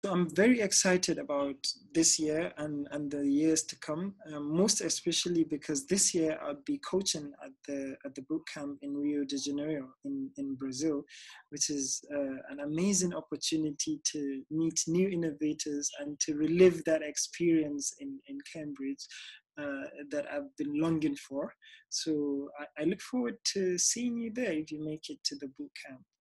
I'm very excited about this year and the years to come, most especially because this year I'll be coaching at the boot camp in Rio de Janeiro in Brazil, which is an amazing opportunity to meet new innovators and to relive that experience in Cambridge that I've been longing for. So I look forward to seeing you there if you make it to the boot camp.